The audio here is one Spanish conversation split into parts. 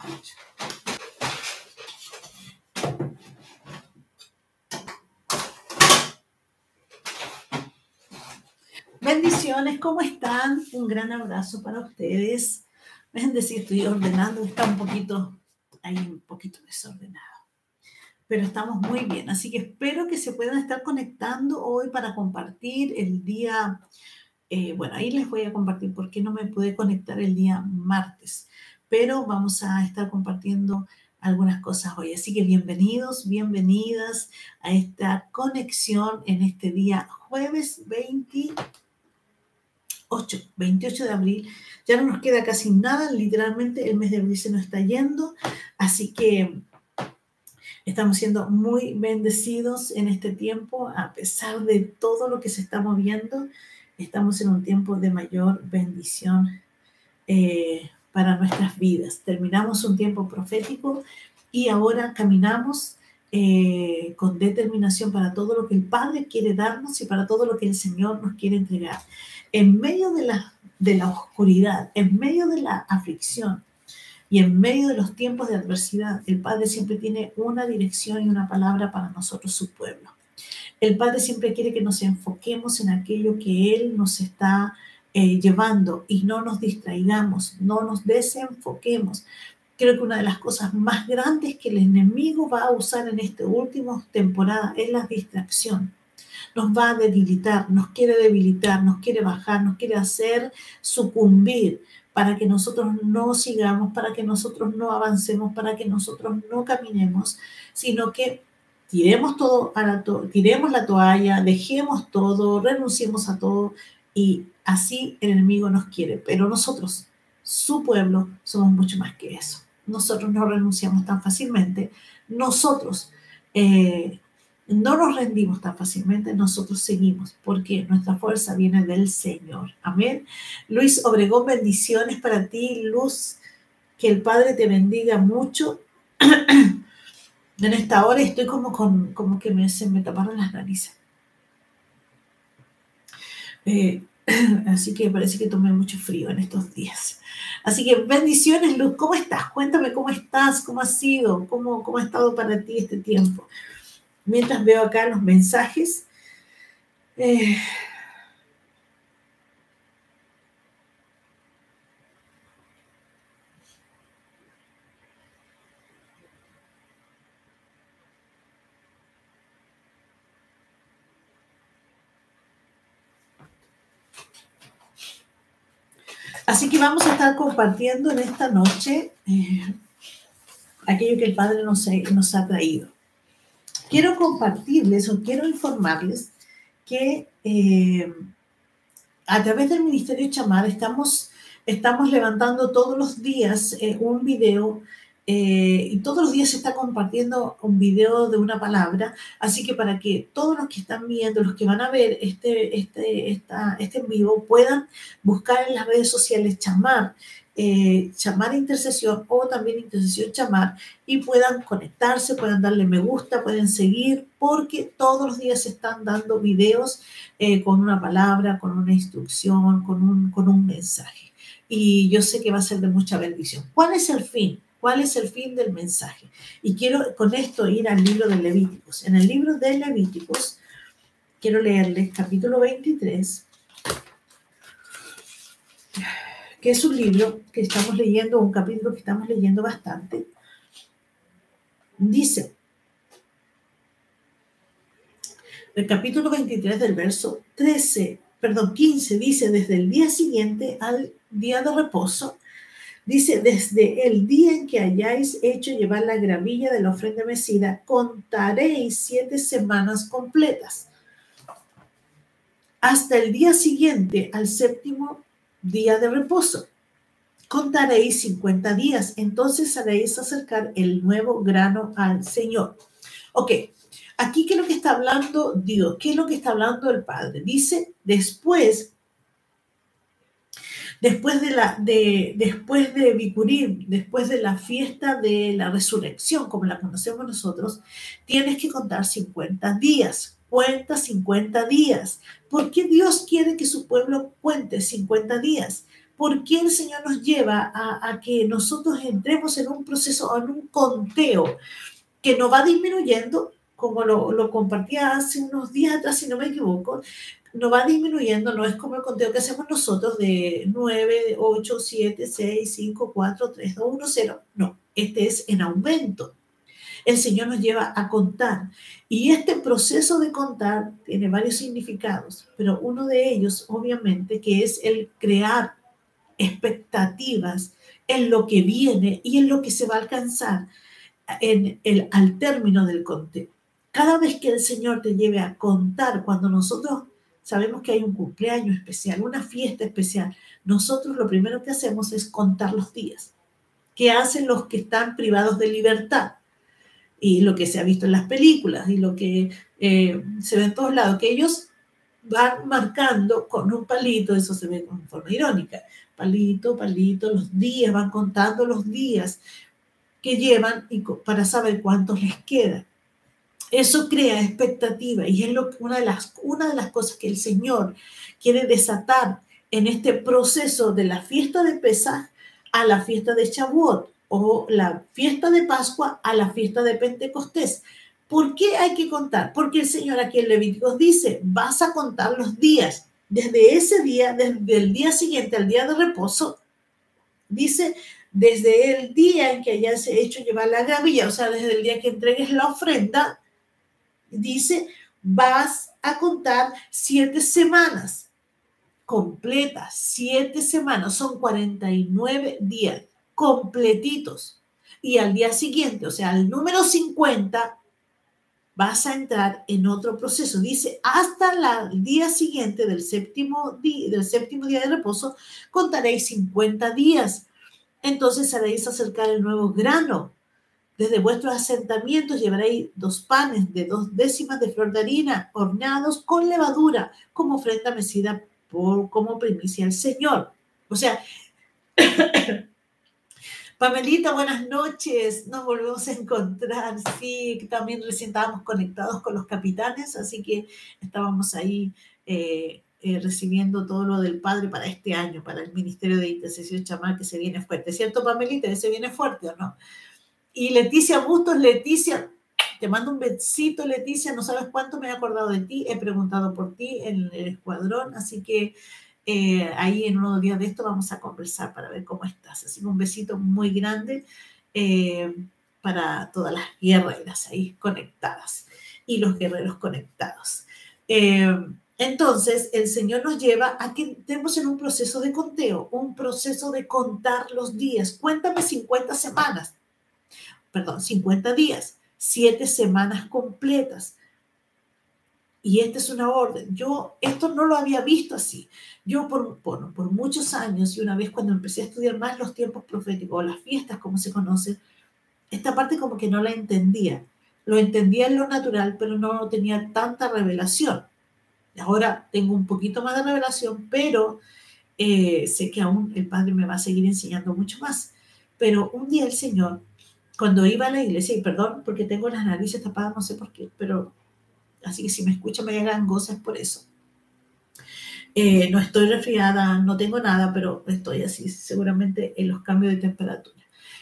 Bendiciones, ¿cómo están? Un gran abrazo para ustedes. Dejen de decir, estoy ordenando, está un poquito desordenado, pero estamos muy bien. Así que espero que se puedan estar conectando hoy para compartir el día. Bueno, ahí les voy a compartir por qué no me pude conectar el día martes, pero vamos a estar compartiendo algunas cosas hoy. Así que bienvenidos, bienvenidas a esta conexión en este día jueves 28 de abril. Ya no nos queda casi nada, literalmente el mes de abril se nos está yendo, así que estamos siendo muy bendecidos en este tiempo, a pesar de todo lo que se está moviendo. Estamos en un tiempo de mayor bendición para nuestras vidas. Terminamos un tiempo profético y ahora caminamos con determinación para todo lo que el Padre quiere darnos y para todo lo que el Señor nos quiere entregar. En medio de la oscuridad, en medio de la aflicción y en medio de los tiempos de adversidad, el Padre siempre tiene una dirección y una palabra para nosotros, su pueblo. El Padre siempre quiere que nos enfoquemos en aquello que Él nos está llevando y no nos distraigamos, no nos desenfoquemos. Creo que una de las cosas más grandes que el enemigo va a usar en esta última temporada es la distracción. Nos va a debilitar, nos quiere bajar, nos quiere hacer sucumbir para que nosotros no sigamos, para que nosotros no avancemos, para que nosotros no caminemos, sino que tiremos tiremos la toalla, dejemos todo, renunciemos a todo, y así el enemigo nos quiere. Pero nosotros, su pueblo, somos mucho más que eso. Nosotros no renunciamos tan fácilmente, nosotros no nos rendimos tan fácilmente, nosotros seguimos, porque nuestra fuerza viene del Señor. Amén. Luis Obregón, bendiciones para ti, Luz, que el Padre te bendiga mucho. En esta hora estoy como que se me taparon las narices. Así que parece que tomé mucho frío en estos días. Así que bendiciones, Luz. ¿Cómo estás? Cuéntame cómo estás, cómo ha sido, cómo ha estado para ti este tiempo. Mientras veo acá los mensajes. Así que vamos a estar compartiendo en esta noche aquello que el Padre nos ha traído. Quiero compartirles o quiero informarles que a través del Ministerio Chamar estamos levantando todos los días un video y todos los días se está compartiendo un video de una palabra, así que para que todos los que están viendo, los que van a ver este en vivo, puedan buscar en las redes sociales Chamar, Chamar Intercesión o también Intercesión Chamar, y puedan conectarse, puedan darle me gusta, pueden seguir, porque todos los días se están dando videos con una palabra, con una instrucción, con un mensaje. Y yo sé que va a ser de mucha bendición. ¿Cuál es el fin? ¿Cuál es el fin del mensaje? Y quiero con esto ir al libro de Levíticos. En el libro de Levíticos, quiero leerles capítulo 23, que es un libro que estamos leyendo, un capítulo que estamos leyendo bastante. Dice, el capítulo 23 del verso 15, dice, desde el día siguiente al día de reposo, dice, desde el día en que hayáis hecho llevar la gravilla de la ofrenda mecida, contaréis 7 semanas completas, hasta el día siguiente al 7º día de reposo. Contaréis 50 días, entonces haréis acercar el nuevo grano al Señor. Ok, aquí, ¿qué es lo que está hablando Dios? ¿Qué es lo que está hablando el Padre? Dice, después de Bikurim, después de la fiesta de la resurrección, como la conocemos nosotros, tienes que contar 50 días. Cuenta 50 días. ¿Por qué Dios quiere que su pueblo cuente 50 días? ¿Por qué el Señor nos lleva a que nosotros entremos en un proceso, en un conteo que nos va disminuyendo, como lo compartía hace unos días atrás, si no me equivoco, no va disminuyendo, no es como el conteo que hacemos nosotros de 9, 8, 7, 6, 5, 4, 3, 2, 1, 0. No, este es en aumento. El Señor nos lleva a contar. Y este proceso de contar tiene varios significados, pero uno de ellos, obviamente, que es el crear expectativas en lo que viene y en lo que se va a alcanzar al término del conteo. Cada vez que el Señor te lleve a contar, cuando nosotros sabemos que hay un cumpleaños especial, una fiesta especial, nosotros lo primero que hacemos es contar los días. ¿Qué hacen los que están privados de libertad? Y lo que se ha visto en las películas y lo que se ve en todos lados, que ellos van marcando con un palito, eso se ve con forma irónica, palito, palito, los días, van contando los días que llevan y para saber cuántos les queda. Eso crea expectativa y es una de las cosas que el Señor quiere desatar en este proceso de la fiesta de Pesaj a la fiesta de Shavuot o la fiesta de Pascua a la fiesta de Pentecostés. ¿Por qué hay que contar? Porque el Señor aquí en Levíticos dice, vas a contar los días. Desde ese día, desde el día siguiente al día de reposo, dice, desde el día en que hayas hecho llevar la gavilla, o sea, desde el día que entregues la ofrenda, dice, vas a contar 7 semanas completas, 7 semanas, son 49 días completitos. Y al día siguiente, o sea, al número 50, vas a entrar en otro proceso. Dice, hasta el día siguiente del séptimo día de reposo, contaréis 50 días. Entonces haréis acercar el nuevo grano. Desde vuestros asentamientos llevaréis 2 panes de 2 décimas de flor de harina, horneados con levadura, como ofrenda mecida como primicia al Señor. O sea, Pamelita, buenas noches. Nos volvemos a encontrar. Sí, también recién estábamos conectados con los capitanes, así que estábamos ahí recibiendo todo lo del Padre para este año, para el Ministerio de Intercesión Chamar, que se viene fuerte. ¿Cierto, Pamelita? ¿Se viene fuerte o no? Y Leticia Bustos, Leticia, te mando un besito, Leticia. No sabes cuánto me he acordado de ti. He preguntado por ti en el escuadrón, así que ahí en unos días de esto vamos a conversar para ver cómo estás. Así que un besito muy grande para todas las guerreras ahí conectadas y los guerreros conectados. Entonces, el Señor nos lleva a que estemos en un proceso de conteo, un proceso de contar los días. Cuéntame 50 semanas, perdón, 50 días, 7 semanas completas. Y esta es una orden. Yo esto no lo había visto así. Yo por muchos años, y una vez cuando empecé a estudiar más los tiempos proféticos, o las fiestas como se conocen, esta parte como que no la entendía. Lo entendía en lo natural, pero no tenía tanta revelación. Ahora tengo un poquito más de revelación, pero sé que aún el Padre me va a seguir enseñando mucho más. Pero un día el Señor, cuando iba a la iglesia, y perdón porque tengo las narices tapadas, no sé por qué, pero así que si me escuchan me gangosa es por eso. No estoy resfriada, no tengo nada, pero estoy así seguramente en los cambios de temperatura.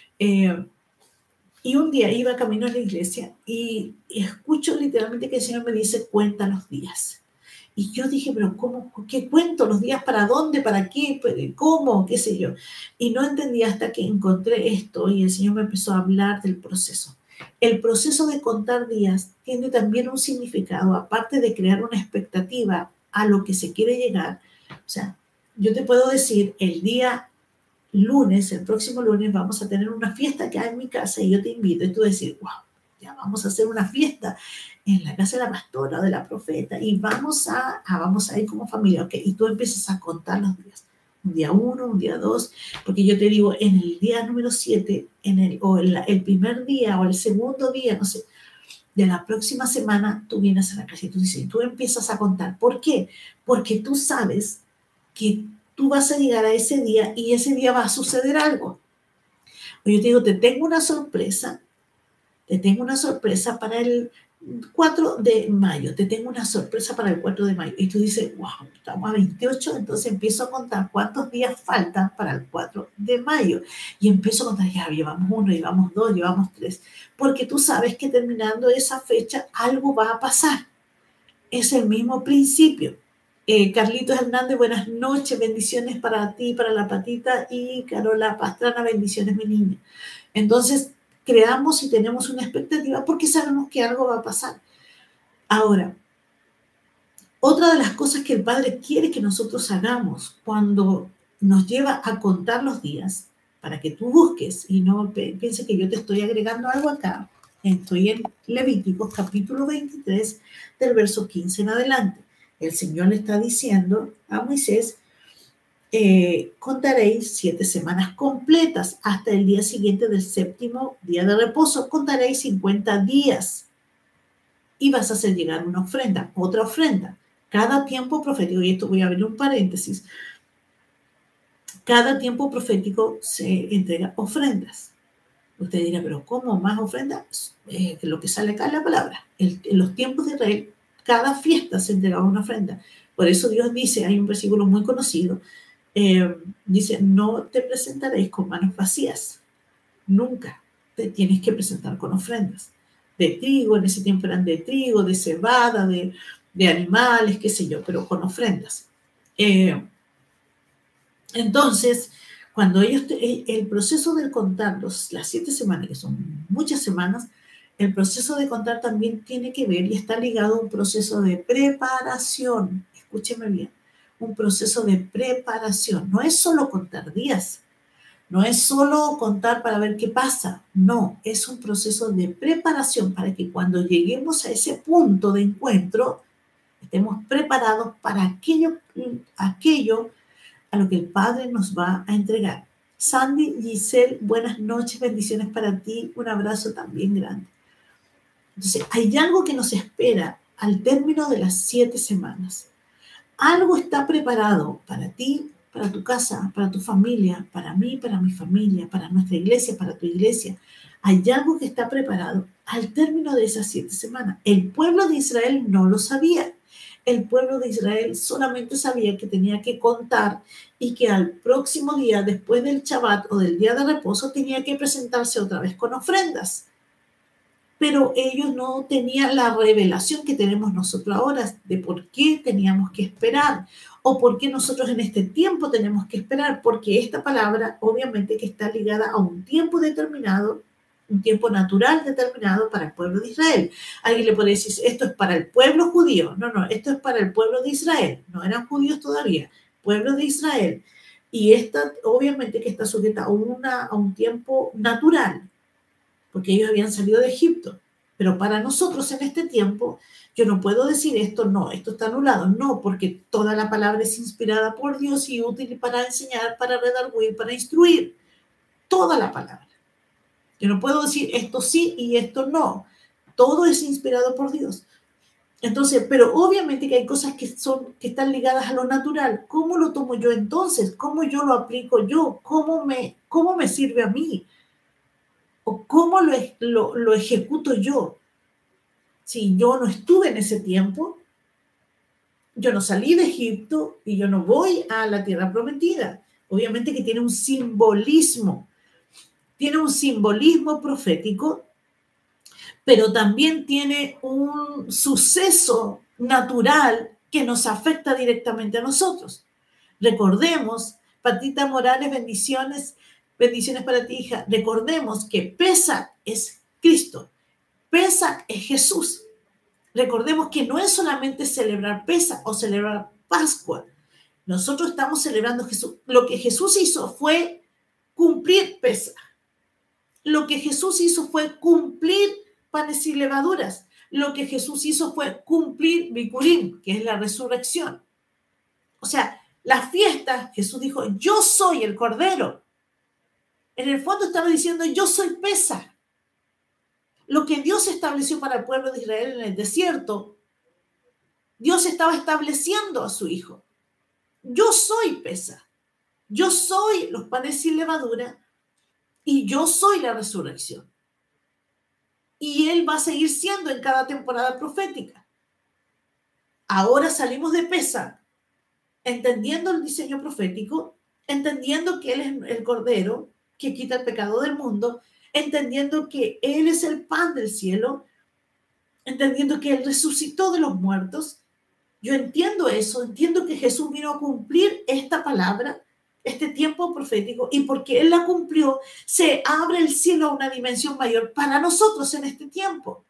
Y un día iba camino a la iglesia y escucho literalmente que el Señor me dice, cuenta los días. Y yo dije, pero ¿cómo? ¿Qué cuento? ¿Los días para dónde? ¿Para qué? ¿Cómo? ¿Qué sé yo? Y no entendí hasta que encontré esto y el Señor me empezó a hablar del proceso. El proceso de contar días tiene también un significado, aparte de crear una expectativa a lo que se quiere llegar. O sea, yo te puedo decir, el día lunes, el próximo lunes, vamos a tener una fiesta acá en mi casa y yo te invito y tú decir, wow, ya vamos a hacer una fiesta en la casa de la pastora o de la profeta y vamos a ir como familia, ¿ok? Y tú empiezas a contar los días. Un día 1, un día 2, porque yo te digo, en el día número 7, el primer día o el segundo día, no sé, de la próxima semana, tú vienes a la casa y tú empiezas a contar. ¿Por qué? Porque tú sabes que tú vas a llegar a ese día y ese día va a suceder algo. O yo te digo, te tengo una sorpresa para 4 de mayo, te tengo una sorpresa para el 4 de mayo. Y tú dices, wow, estamos a 28, entonces empiezo a contar cuántos días faltan para el 4 de mayo. Y empiezo a contar, ya llevamos 1, llevamos 2, llevamos 3. Porque tú sabes que terminando esa fecha algo va a pasar. Es el mismo principio. Carlitos Hernández, buenas noches, bendiciones para ti, para la Patita, y Carola Pastrana, bendiciones, mi niña. Entonces, creamos y tenemos una expectativa porque sabemos que algo va a pasar. Ahora, otra de las cosas que el Padre quiere que nosotros hagamos cuando nos lleva a contar los días, para que tú busques y no pienses que yo te estoy agregando algo acá. Estoy en Levíticos capítulo 23 del verso 15 en adelante. El Señor le está diciendo a Moisés, contaréis 7 semanas completas hasta el día siguiente del 7º día de reposo. Contaréis 50 días y vas a hacer llegar una ofrenda, otra ofrenda. Cada tiempo profético, y esto voy a abrir un paréntesis, cada tiempo profético se entrega ofrendas. Usted dirá, pero ¿cómo más ofrendas? Lo que sale acá en la palabra. En los tiempos de Israel, cada fiesta se entregaba una ofrenda. Por eso Dios dice, hay un versículo muy conocido, dice, no te presentaréis con manos vacías. Nunca te tienes que presentar con ofrendas. De trigo, en ese tiempo eran de trigo, de cebada, de animales, qué sé yo, pero con ofrendas. Entonces, cuando ellos, el proceso de contar las 7 semanas, que son muchas semanas, el proceso de contar también tiene que ver y está ligado a un proceso de preparación. Escúcheme bien, un proceso de preparación. No es solo contar días, no es solo contar para ver qué pasa, no, es un proceso de preparación para que cuando lleguemos a ese punto de encuentro, estemos preparados para aquello a lo que el Padre nos va a entregar. Sandy, Giselle, buenas noches, bendiciones para ti, un abrazo también grande. Entonces, hay algo que nos espera al término de las 7 semanas. Algo está preparado para ti, para tu casa, para tu familia, para mí, para mi familia, para nuestra iglesia, para tu iglesia. Hay algo que está preparado al término de esas 7 semanas. El pueblo de Israel no lo sabía. El pueblo de Israel solamente sabía que tenía que contar y que al próximo día, después del Shabbat o del día de reposo, tenía que presentarse otra vez con ofrendas. Pero ellos no tenían la revelación que tenemos nosotros ahora de por qué teníamos que esperar o por qué nosotros en este tiempo tenemos que esperar, porque esta palabra obviamente que está ligada a un tiempo determinado, un tiempo natural determinado para el pueblo de Israel. Alguien le puede decir, esto es para el pueblo judío. No, no, esto es para el pueblo de Israel. No eran judíos todavía, pueblo de Israel. Y esta obviamente que está sujeta a un tiempo natural, porque ellos habían salido de Egipto. Pero para nosotros en este tiempo, yo no puedo decir esto, no, esto está anulado. No, porque toda la palabra es inspirada por Dios y útil para enseñar, para redarguir, para instruir. Toda la palabra. Yo no puedo decir esto sí y esto no. Todo es inspirado por Dios. Entonces, pero obviamente que hay cosas que están ligadas a lo natural. ¿Cómo lo tomo yo entonces? ¿Cómo yo lo aplico yo? ¿Cómo me sirve a mí? ¿O cómo lo ejecuto yo? Si yo no estuve en ese tiempo, yo no salí de Egipto y yo no voy a la tierra prometida. Obviamente que tiene un simbolismo profético, pero también tiene un suceso natural que nos afecta directamente a nosotros. Recordemos, Patita Morales, bendiciones para ti, hija. Recordemos que Pesach es Cristo. Pesach es Jesús. Recordemos que no es solamente celebrar Pesach o celebrar Pascua. Nosotros estamos celebrando Jesús. Lo que Jesús hizo fue cumplir Pesach. Lo que Jesús hizo fue cumplir panes y levaduras. Lo que Jesús hizo fue cumplir Bikurim, que es la resurrección. O sea, la fiesta, Jesús dijo, yo soy el Cordero. En el fondo estaba diciendo, yo soy Pesach. Lo que Dios estableció para el pueblo de Israel en el desierto, Dios estaba estableciendo a su Hijo. Yo soy Pesach. Yo soy los panes sin levadura y yo soy la resurrección. y Él va a seguir siendo en cada temporada profética. Ahora salimos de Pesaj, entendiendo el diseño profético, entendiendo que Él es el Cordero que quita el pecado del mundo, entendiendo que Él es el pan del cielo, entendiendo que Él resucitó de los muertos. Yo entiendo eso, entiendo que Jesús vino a cumplir esta palabra, este tiempo profético, y porque Él la cumplió, se abre el cielo a una dimensión mayor para nosotros en este tiempo.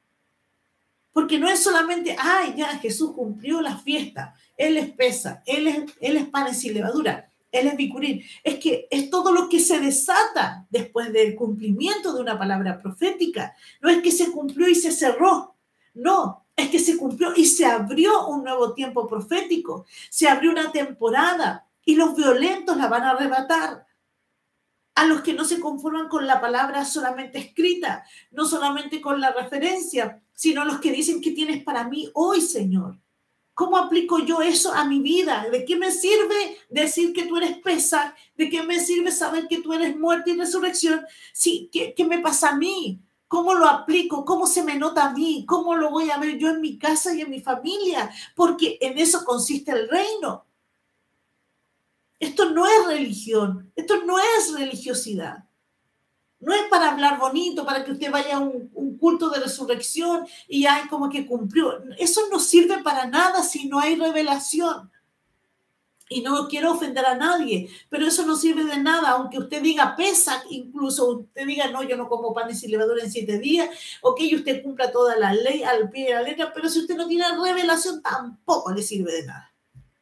Porque no es solamente, ay, ya Jesús cumplió la fiesta, Él es Pesaj, Él es pan sin levadura, Él es bicurín. Es que es todo lo que se desata después del cumplimiento de una palabra profética. No es que se cumplió y se cerró, no, es que se cumplió y se abrió un nuevo tiempo profético, se abrió una temporada y los violentos la van a arrebatar. A los que no se conforman con la palabra solamente escrita, no solamente con la referencia, sino los que dicen, ¿qué tienes para mí hoy, Señor? ¿Cómo aplico yo eso a mi vida? ¿De qué me sirve decir que tú eres Pesaj? ¿De qué me sirve saber que tú eres muerte y resurrección? Sí, ¿qué me pasa a mí? ¿Cómo lo aplico? ¿Cómo se me nota a mí? ¿Cómo lo voy a ver yo en mi casa y en mi familia? Porque en eso consiste el reino. Esto no es religión, esto no es religiosidad. No es para hablar bonito, para que usted vaya a un culto de resurrección y hay como que cumplió. Eso no sirve para nada si no hay revelación. Y no quiero ofender a nadie, pero eso no sirve de nada, aunque usted diga Pesaj, incluso usted diga, no, yo no como pan sin levadura en 7 días, ok, usted cumpla toda la ley al pie de la letra, pero si usted no tiene revelación, tampoco le sirve de nada.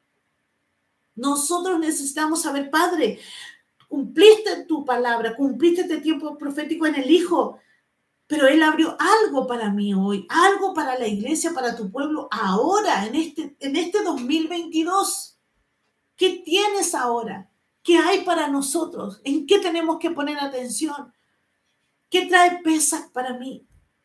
Nosotros necesitamos saber, Padre, cumpliste tu palabra, cumpliste este tiempo profético en el Hijo, pero Él abrió algo para mí hoy, algo para la iglesia, para tu pueblo, ahora, en este 2022. ¿Qué tienes ahora? ¿Qué hay para nosotros? ¿En qué tenemos que poner atención? ¿Qué trae Pesaj para mí?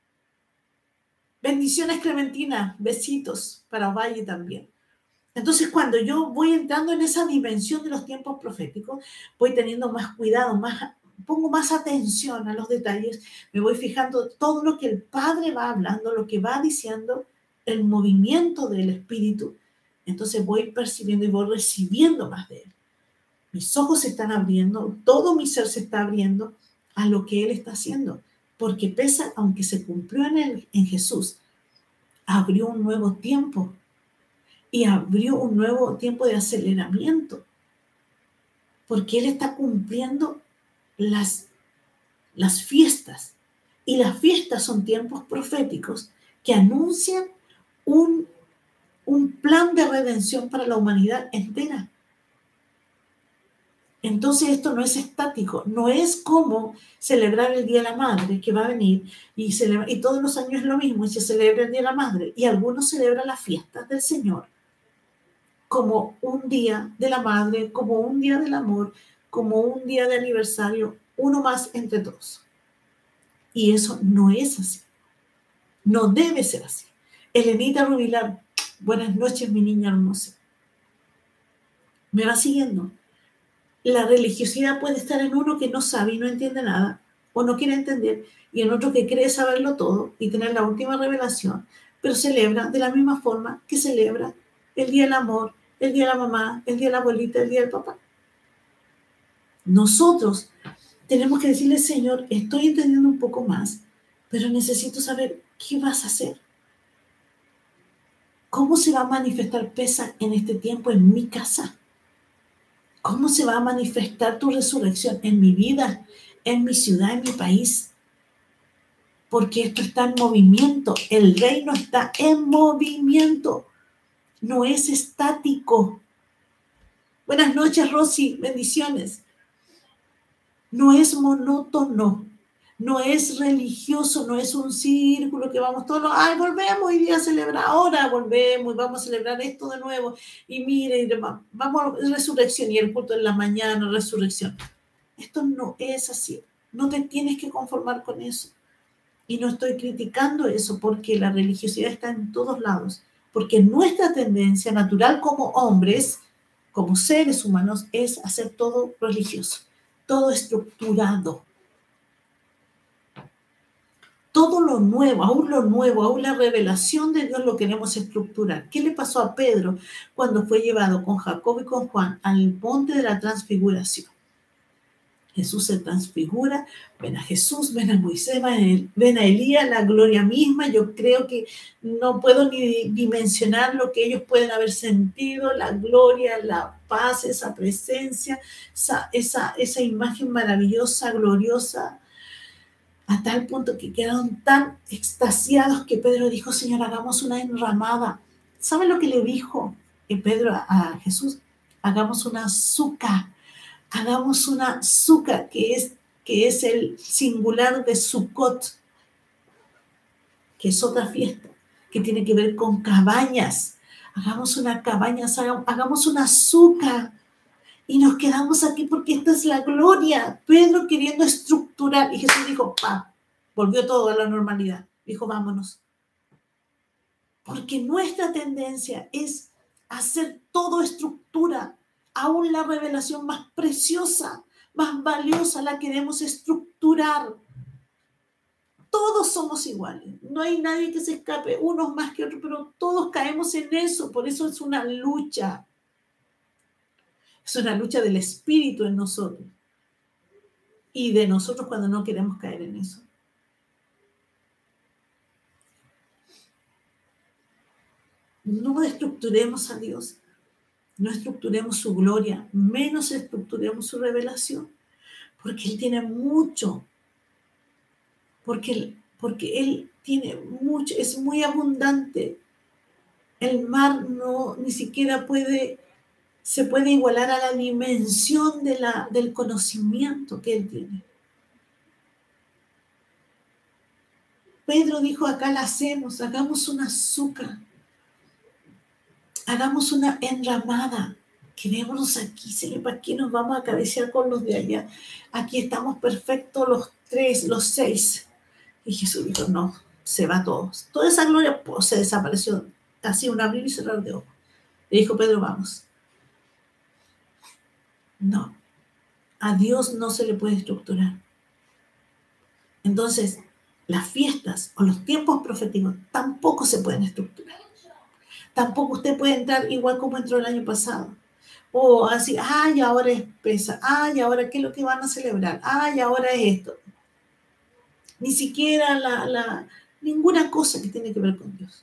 Bendiciones, Clementina, besitos para Ovalle también. Entonces, cuando yo voy entrando en esa dimensión de los tiempos proféticos, voy teniendo más cuidado, pongo más atención a los detalles, me voy fijando todo lo que el Padre va hablando, lo que va diciendo, el movimiento del Espíritu. Entonces voy percibiendo y voy recibiendo más de Él. Mis ojos se están abriendo, todo mi ser se está abriendo a lo que Él está haciendo. Porque Pesaj, aunque se cumplió en Jesús, abrió un nuevo tiempo. Y abrió un nuevo tiempo de aceleramiento, porque Él está cumpliendo las fiestas. Y las fiestas son tiempos proféticos que anuncian un plan de redención para la humanidad entera. Entonces esto no es estático, no es como celebrar el Día de la Madre que va a venir y todos los años es lo mismo y se celebra el Día de la Madre y algunos celebran las fiestas del Señor como un día de la madre, como un día del amor, como un día de aniversario, uno más entre todos. Y eso no es así. No debe ser así. Elenita Rubilar, buenas noches, mi niña hermosa. ¿Me va siguiendo? La religiosidad puede estar en uno que no sabe y no entiende nada, o no quiere entender, y en otro que cree saberlo todo y tener la última revelación, pero celebra de la misma forma que celebra el día del amor, el día de la mamá, el día de la abuelita, el día del papá. Nosotros tenemos que decirle, Señor, estoy entendiendo un poco más, pero necesito saber qué vas a hacer. ¿Cómo se va a manifestar Pesaj en este tiempo en mi casa? ¿Cómo se va a manifestar tu resurrección en mi vida, en mi ciudad, en mi país? Porque esto está en movimiento. El reino está en movimiento. No es estático. Buenas noches, Rosy. Bendiciones. No es monótono. No es religioso. No es un círculo que vamos todos. Ay, volvemos hoy día a celebrar. Ahora volvemos y vamos a celebrar esto de nuevo. Y mire, vamos a resurrección y el culto en la mañana, resurrección. Esto no es así. No te tienes que conformar con eso. Y no estoy criticando eso porque la religiosidad está en todos lados. Porque nuestra tendencia natural como hombres, como seres humanos, es hacer todo religioso, todo estructurado, todo lo nuevo, aún la revelación de Dios lo queremos estructurar. ¿Qué le pasó a Pedro cuando fue llevado con Jacob y con Juan al monte de la transfiguración? Jesús se transfigura, ven a Jesús, ven a Moisés, ven a Elías, la gloria misma. Yo creo que no puedo ni dimensionar lo que ellos pueden haber sentido, la gloria, la paz, esa presencia, esa imagen maravillosa, gloriosa, a tal punto que quedaron tan extasiados que Pedro dijo, Señor, hagamos una enramada. ¿Sabe lo que le dijo Pedro a Jesús? Hagamos una azúcar. Hagamos una suca, que es el singular de Sukkot, que es otra fiesta, que tiene que ver con cabañas. Hagamos una cabaña, hagamos una suca. Y nos quedamos aquí porque esta es la gloria. Pedro queriendo estructurar. Y Jesús dijo, ¡pam! Volvió todo a la normalidad. Dijo, vámonos. Porque nuestra tendencia es hacer todo estructura. Aún la revelación más preciosa, más valiosa, la queremos estructurar. Todos somos iguales. No hay nadie que se escape, unos más que otros, pero todos caemos en eso. Por eso es una lucha. Es una lucha del espíritu en nosotros. Y de nosotros cuando no queremos caer en eso. No estructuremos a Dios. No estructuremos su gloria, menos estructuremos su revelación, porque Él tiene mucho, porque Él tiene mucho, es muy abundante. El mar ni siquiera se puede igualar a la dimensión del conocimiento que Él tiene. Pedro dijo, acá la hacemos, hagamos una azúcar. Hagamos una enramada. Quedémonos aquí, Señor, ¿para qué nos vamos a cabecear con los de allá? Aquí estamos perfectos los 3, los 6. Y Jesús dijo, no, se va todo. Toda esa gloria se desapareció. Así un abrir y cerrar de ojos. Le dijo Pedro, vamos. No, a Dios no se le puede estructurar. Entonces, las fiestas o los tiempos proféticos tampoco se pueden estructurar. Tampoco usted puede entrar igual como entró el año pasado. O así, ay, ahora es pesa, ay, ahora qué es lo que van a celebrar, ay, ahora es esto. Ni siquiera ninguna cosa que tiene que ver con Dios.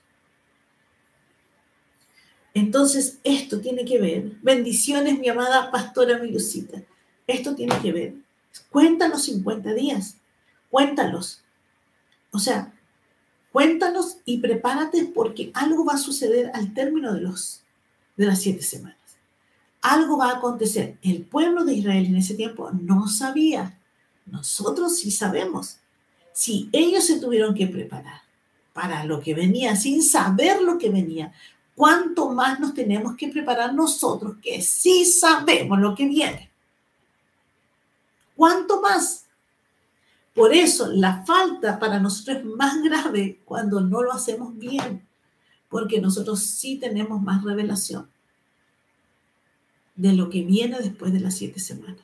Entonces, esto tiene que ver, bendiciones, mi amada pastora Milucita, esto tiene que ver, cuenta los 50 días, cuéntalos. O sea, cuéntalos y prepárate porque algo va a suceder al término de las 7 semanas. Algo va a acontecer. El pueblo de Israel en ese tiempo no sabía. Nosotros sí sabemos. Si ellos se tuvieron que preparar para lo que venía sin saber lo que venía, ¿cuánto más nos tenemos que preparar nosotros que sí sabemos lo que viene? ¿Cuánto más? Por eso la falta para nosotros es más grave cuando no lo hacemos bien, porque nosotros sí tenemos más revelación de lo que viene después de las 7 semanas.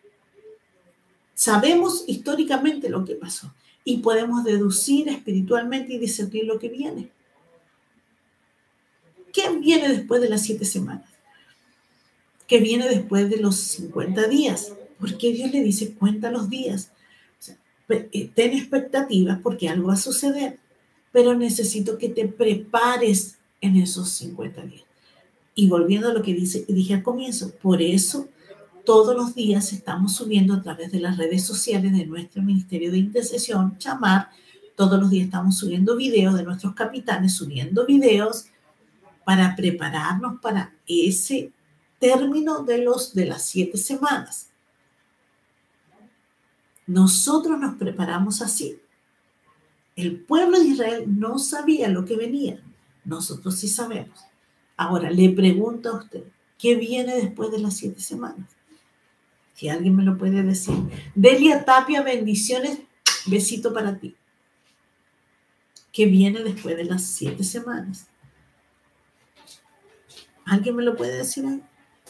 Sabemos históricamente lo que pasó y podemos deducir espiritualmente y discernir lo que viene. ¿Qué viene después de las 7 semanas? ¿Qué viene después de los 50 días? Porque Dios le dice, cuenta los días. O sea, ten expectativas porque algo va a suceder, pero necesito que te prepares en esos 50 días. Y volviendo a lo que dije al comienzo, por eso todos los días estamos subiendo a través de las redes sociales de nuestro Ministerio de Intercesión, Chamar. Todos los días estamos subiendo videos de nuestros capitanes, subiendo videos para prepararnos para ese término de las 7 semanas. Nosotros nos preparamos así. El pueblo de Israel no sabía lo que venía. Nosotros sí sabemos. Ahora, le pregunto a usted, ¿qué viene después de las 7 semanas? Si alguien me lo puede decir. Delia Tapia, bendiciones, besito para ti. ¿Qué viene después de las 7 semanas? ¿Alguien me lo puede decir ahí?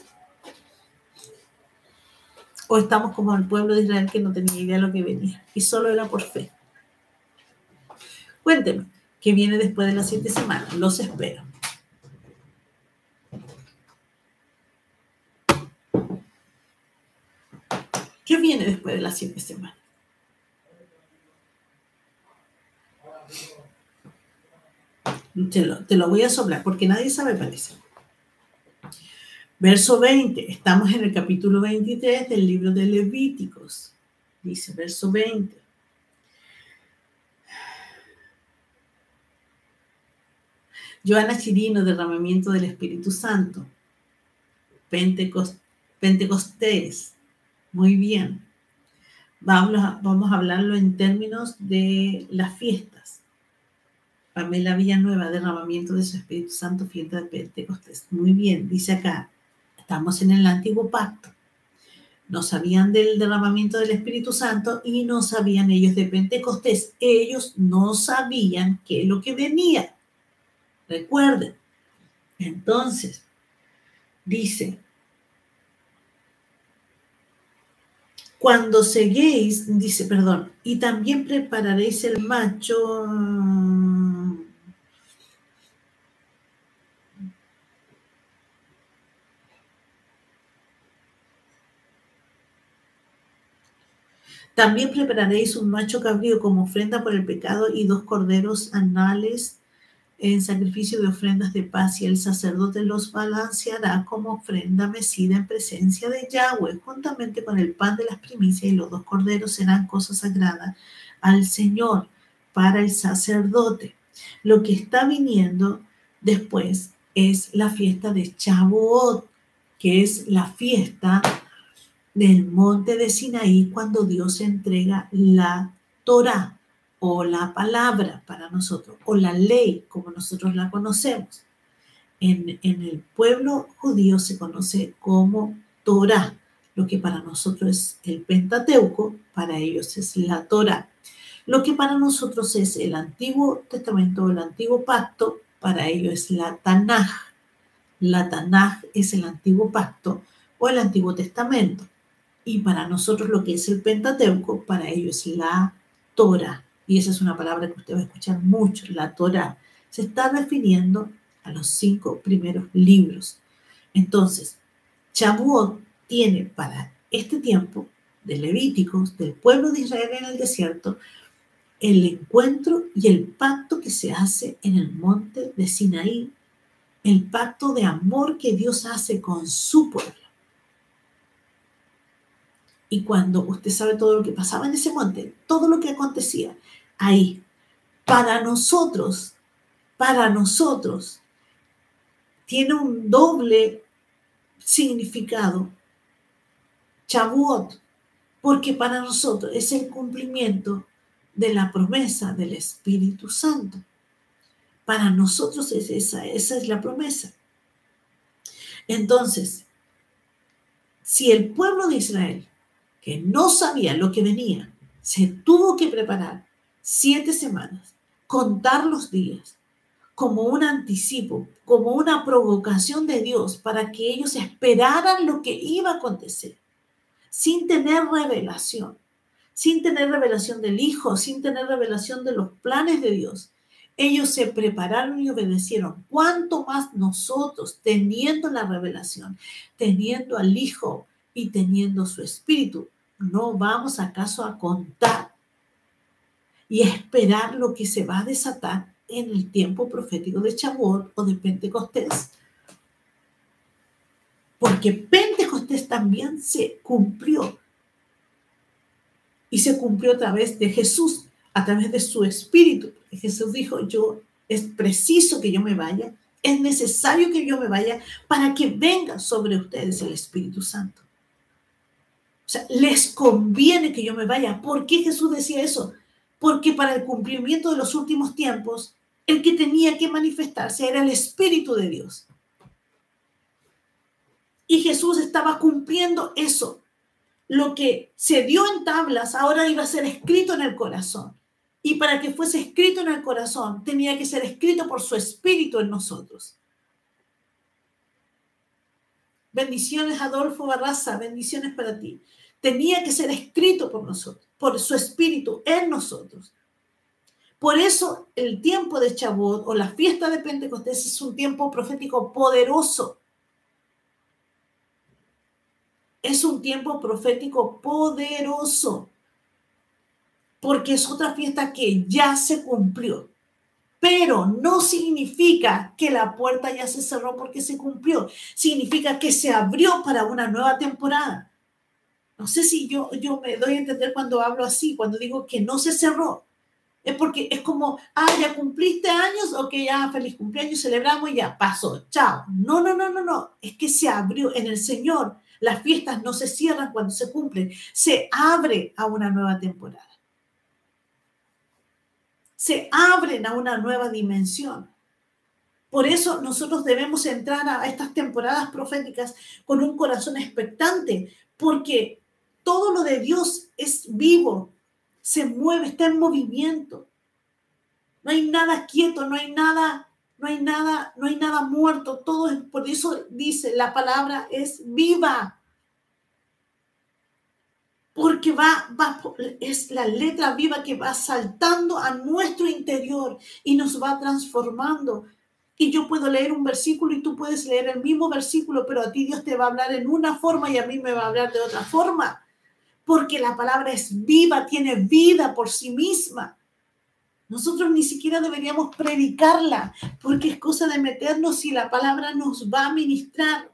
¿O estamos como el pueblo de Israel que no tenía idea de lo que venía y solo era por fe? Cuéntenme, ¿qué viene después de las 7 semanas? Los espero. ¿Qué viene después de las 7 semanas? Te lo voy a sobrar porque nadie sabe, parece. Verso 20. Estamos en el capítulo 23 del libro de Levíticos. Dice verso 20. Joana Chirino, derramamiento del Espíritu Santo. Pentecostés. Muy bien. Vamos a hablarlo en términos de las fiestas. Pamela Villanueva, derramamiento de su Espíritu Santo, fiesta de Pentecostés. Muy bien, dice acá, estamos en el antiguo pacto. No sabían del derramamiento del Espíritu Santo y no sabían ellos de Pentecostés. Ellos no sabían qué es lo que venía. Recuerden. Entonces, dice, cuando seguéis, dice, perdón, y también prepararéis el macho. También prepararéis un macho cabrío como ofrenda por el pecado y 2 corderos anuales en sacrificio de ofrendas de paz, y el sacerdote los balanceará como ofrenda mecida en presencia de Yahweh, juntamente con el pan de las primicias, y los 2 corderos serán cosa sagrada al Señor para el sacerdote. Lo que está viniendo después es la fiesta de Shavuot, que es la fiesta del monte de Sinaí, cuando Dios entrega la Torá o la palabra para nosotros, o la ley como nosotros la conocemos. En el pueblo judío se conoce como Torá. Lo que para nosotros es el Pentateuco, para ellos es la Torá. Lo que para nosotros es el Antiguo Testamento o el Antiguo Pacto, para ellos es la Tanaj. La Tanaj es el Antiguo Pacto o el Antiguo Testamento. Y para nosotros lo que es el Pentateuco, para ellos es la Torá. Y esa es una palabra que usted va a escuchar mucho, la Torá. Se está refiriendo a los 5 primeros libros. Entonces, Shavuot tiene para este tiempo de Levíticos, del pueblo de Israel en el desierto, el encuentro y el pacto que se hace en el monte de Sinaí, el pacto de amor que Dios hace con su pueblo. Y cuando usted sabe todo lo que pasaba en ese monte, todo lo que acontecía ahí, para nosotros, tiene un doble significado, Shavuot, porque para nosotros es el cumplimiento de la promesa del Espíritu Santo. Para nosotros esa es la promesa. Entonces, si el pueblo de Israel, que no sabía lo que venía, se tuvo que preparar 7 semanas, contar los días, como un anticipo, como una provocación de Dios para que ellos esperaran lo que iba a acontecer, sin tener revelación del Hijo, sin tener revelación de los planes de Dios. Ellos se prepararon y obedecieron. ¿Cuánto más nosotros, teniendo la revelación, teniendo al Hijo y teniendo su Espíritu, no vamos acaso a contar y a esperar lo que se va a desatar en el tiempo profético de Shavuot o de Pentecostés? Porque Pentecostés también se cumplió. Y se cumplió a través de Jesús, a través de su Espíritu. Jesús dijo, es preciso que yo me vaya, es necesario que yo me vaya para que venga sobre ustedes el Espíritu Santo. O sea, les conviene que yo me vaya. ¿Por qué Jesús decía eso? Porque para el cumplimiento de los últimos tiempos, el que tenía que manifestarse era el Espíritu de Dios. Y Jesús estaba cumpliendo eso. Lo que se dio en tablas ahora iba a ser escrito en el corazón. Y para que fuese escrito en el corazón, tenía que ser escrito por su Espíritu en nosotros. Bendiciones, Adolfo Barraza, bendiciones para ti. Tenía que ser escrito por nosotros, por su Espíritu en nosotros. Por eso el tiempo de Shavuot o la fiesta de Pentecostés es un tiempo profético poderoso. Es un tiempo profético poderoso, porque es otra fiesta que ya se cumplió. Pero no significa que la puerta ya se cerró porque se cumplió. Significa que se abrió para una nueva temporada. No sé si yo me doy a entender cuando hablo así, cuando digo que no se cerró. Es porque es como, ya cumpliste años, ok, ya feliz cumpleaños, celebramos y ya pasó, chao. No, no, no, no, no. Es que se abrió en el Señor. Las fiestas no se cierran cuando se cumplen. Se abre a una nueva temporada. Se abren a una nueva dimensión. Por eso nosotros debemos entrar a estas temporadas proféticas con un corazón expectante, porque todo lo de Dios es vivo, se mueve, está en movimiento. No hay nada quieto, no hay nada muerto. Todo es, por eso dice, la palabra es viva. Porque es la letra viva que va saltando a nuestro interior y nos va transformando. Y yo puedo leer un versículo y tú puedes leer el mismo versículo, pero a ti Dios te va a hablar en una forma y a mí me va a hablar de otra forma. Porque la palabra es viva, tiene vida por sí misma. Nosotros ni siquiera deberíamos predicarla, porque es cosa de meternos si la palabra nos va a ministrar.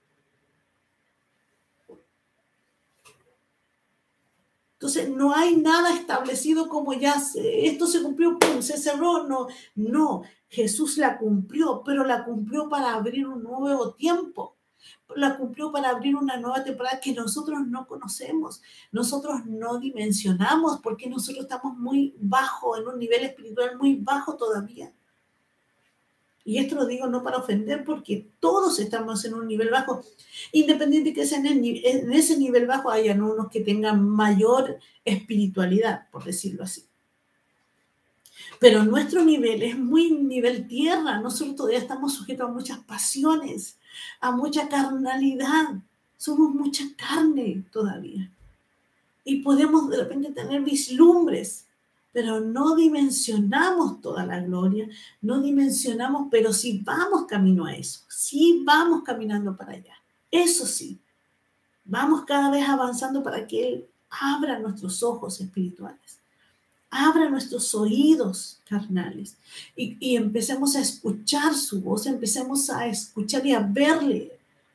Entonces, no hay nada establecido como esto se cumplió, ¡pum!, se cerró. No, no, Jesús la cumplió, pero la cumplió para abrir un nuevo tiempo. La cumplió para abrir una nueva temporada que nosotros no conocemos, nosotros no dimensionamos, porque nosotros estamos muy bajo, en un nivel espiritual muy bajo todavía. Y esto lo digo no para ofender, porque todos estamos en un nivel bajo. Independiente que sea en ese nivel bajo hayan unos que tengan mayor espiritualidad, por decirlo así. Pero nuestro nivel es muy nivel tierra. Nosotros todavía estamos sujetos a muchas pasiones, a mucha carnalidad. Somos mucha carne todavía. Y podemos de repente tener vislumbres, pero no dimensionamos toda la gloria, no dimensionamos, pero sí vamos camino a eso, sí vamos caminando para allá. Eso sí, vamos cada vez avanzando para que Él abra nuestros ojos espirituales, abra nuestros oídos carnales y empecemos a escuchar su voz, empecemos a escuchar y a verle.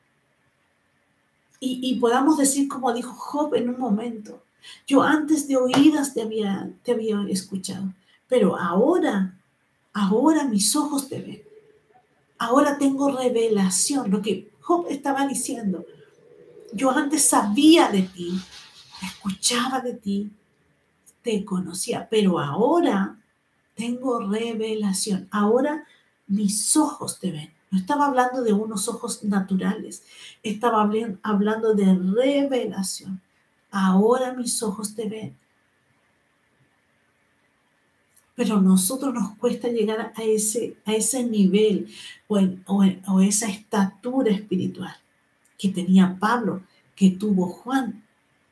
Y podamos decir como dijo Job en un momento, yo antes de oídas te había escuchado, pero ahora mis ojos te ven. Ahora tengo revelación, lo que Job estaba diciendo. Yo antes sabía de ti, escuchaba de ti, te conocía, pero ahora tengo revelación. Ahora mis ojos te ven. No estaba hablando de unos ojos naturales, estaba hablando de revelación. Ahora mis ojos te ven. Pero a nosotros nos cuesta llegar a ese nivel o esa estatura espiritual que tenía Pablo, que tuvo Juan.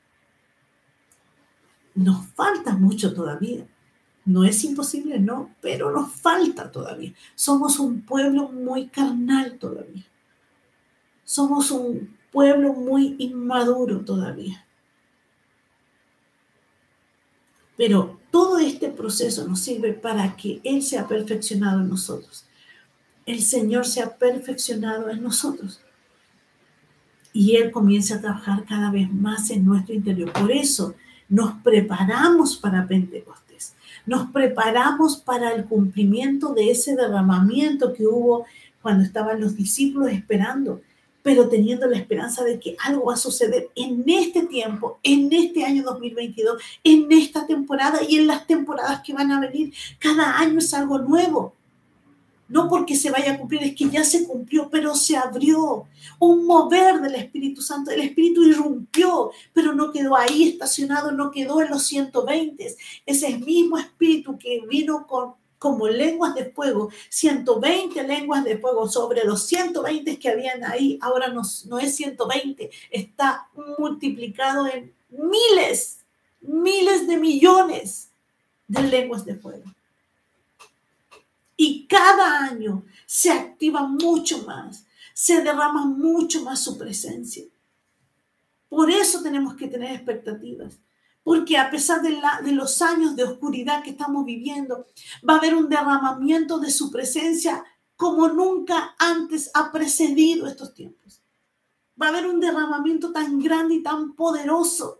Nos falta mucho todavía. No es imposible, no, pero nos falta todavía. Somos un pueblo muy carnal todavía. Somos un pueblo muy inmaduro todavía. Pero todo este proceso nos sirve para que Él sea perfeccionado en nosotros. El Señor sea perfeccionado en nosotros. Y Él comienza a trabajar cada vez más en nuestro interior. Por eso nos preparamos para Pentecostés. Nos preparamos para el cumplimiento de ese derramamiento que hubo cuando estaban los discípulos esperando, pero teniendo la esperanza de que algo va a suceder en este tiempo, en este año 2022, en esta temporada y en las temporadas que van a venir. Cada año es algo nuevo. No porque se vaya a cumplir, es que ya se cumplió, pero se abrió un mover del Espíritu Santo. El Espíritu irrumpió, pero no quedó ahí estacionado, no quedó en los 120. Ese mismo Espíritu que vino como lenguas de fuego, 120 lenguas de fuego sobre los 120 que habían ahí, ahora no es 120, está multiplicado en miles de millones de lenguas de fuego. Y cada año se activa mucho más, se derrama mucho más su presencia. Por eso tenemos que tener expectativas. Porque a pesar de los años de oscuridad que estamos viviendo, va a haber un derramamiento de su presencia como nunca antes ha precedido estos tiempos. Va a haber un derramamiento tan grande y tan poderoso.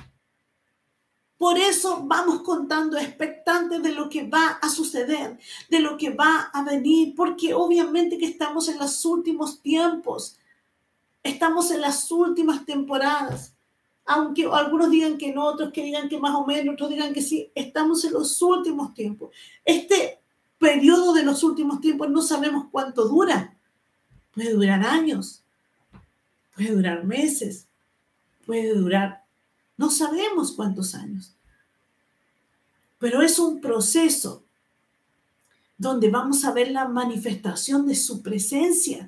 Por eso vamos contando expectantes de lo que va a suceder, de lo que va a venir, porque obviamente que estamos en los últimos tiempos, estamos en las últimas temporadas. Aunque algunos digan que no, otros que digan que más o menos, otros digan que sí, estamos en los últimos tiempos. Este periodo de los últimos tiempos no sabemos cuánto dura. Puede durar años, puede durar meses, puede durar, no sabemos cuántos años. Pero es un proceso donde vamos a ver la manifestación de su presencia